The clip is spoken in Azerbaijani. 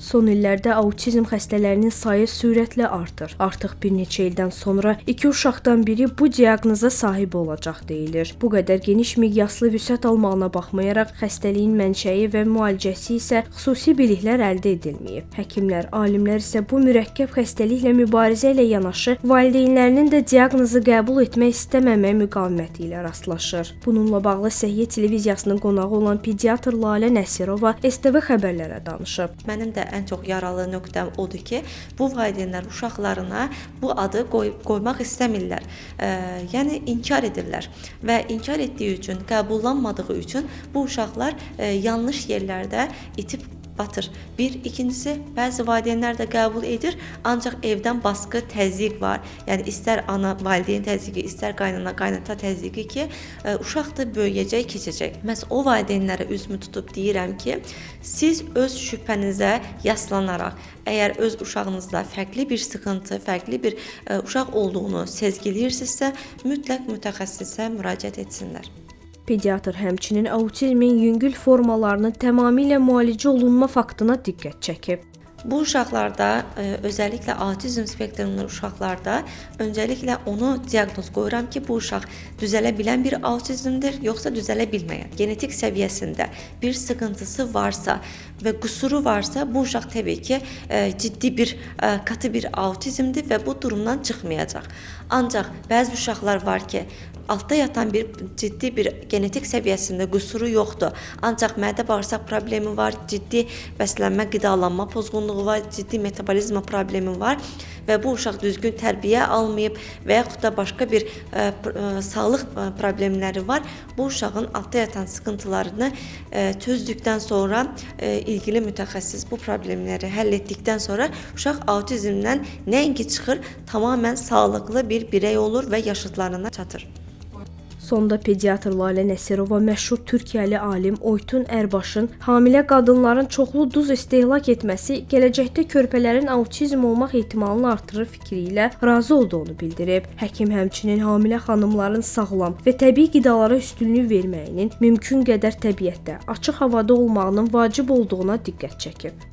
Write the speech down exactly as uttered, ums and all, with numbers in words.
Son illərdə autizm xəstələrinin sayı sürətlə artır. Artıq bir neçə ildən sonra iki uşaqdan biri bu diaqnoza sahib olacaq deyilir. Bu qədər geniş miqyaslı vüsət almağına baxmayaraq, xəstəliyin mənşəyi və müalicəsi isə xüsusi biliklər əldə edilməyib. Həkimlər, alimlər isə bu mürəkkəb xəstəliklə mübarizə ilə yanaşı, valideynlərinin də diaqnozu qəbul etmək istəməmək müqaviməti ilə rastlaşır. Bununla bağlı Səhiyyə televiziyasının qonağı olan pediatr Lalə Nəsirova S T V xəbərlərə danışıb. Mənim də ən çox yaralı nöqtəm odur ki, bu valideynlər uşaqlarına bu adı qoy qoymaq istəmirlər. E, yəni inkar edirlər və inkar etdiyi üçün, qəbullanmadığı üçün bu uşaqlar e, yanlış yerlərdə itib batır. Bir, ikincisi, bəzi valideynlər də qəbul edir, ancaq evdən baskı, təzyiq var. Yəni istər ana valideyn təzyiqi, istər qaynana, qaynata təzyiqi ki, ə, uşaq da böyüyəcək, keçəcək. Məs o valideynlərə üzümü tutub deyirəm ki, siz öz şübhənizə yaslanaraq, əgər öz uşağınızda fərqli bir sıxıntı, fərqli bir ə, uşaq olduğunu sezgiləyirsinizsə, mütləq mütəxəssisə müraciət etsinlər. Pediatr həmçinin autizmin yüngül formalarının tamamilə müalicə olunma faktına diqqət çəkib. Bu uşaqlarda, özəlliklə autizm spektrumlu uşaqlarda öncəliklə onu diaqnoz qoyuram ki, bu uşaq düzələ bilən bir autizmdir, yoxsa düzələ bilməyən. Genetik səviyyəsində bir sıxıntısı varsa və qüsuru varsa, bu uşaq təbii ki, ciddi bir, katı bir autizmdir və bu durumdan çıxmayacaq. Ancaq bəzi uşaqlar var ki, altda yatan bir ciddi bir genetik səviyyəsində qüsuru yoxdur. Ancaq mədə-bağırsaq problemi var, ciddi bəslənmə, qidalanma pozğunluğu var, ciddi metabolizma problemi var və bu uşaq düzgün tərbiyə almayıb və yaxud da başqa bir ə, ə, sağlıq problemləri var. Bu uşağın altda yatan sıxıntılarını ə, çözdükdən sonra ə, ilgili mütəxəssis bu problemləri həll etdikdən sonra uşaq autizmdən nəinki çıxır, tamamilə sağlıqlı bir birey olur və yaşıdlarına çatır. Sonda pediatr Lalə Nəsirova məşhur Türkiyəli alim Oytun Ərbaşın hamilə qadınların çoxlu duz istehlak etməsi gələcəkdə körpələrin autizm olmaq ehtimalını artırır fikri ilə razı olduğunu bildirib. Həkim həmçinin hamilə xanımların sağlam və təbii qidalara üstünlük verməyinin mümkün qədər təbiətdə, açıq havada olmağının vacib olduğuna diqqət çəkib.